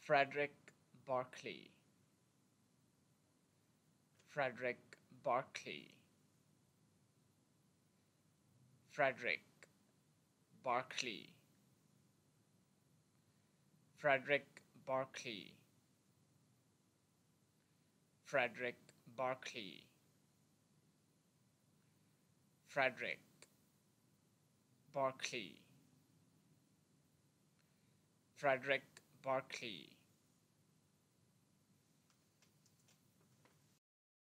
Frederick Barkley, Frederick Barkley, Frederick Barkley, Frederick Barkley, Frederick Barkley, Frederick Barkley, Frederick Barkley,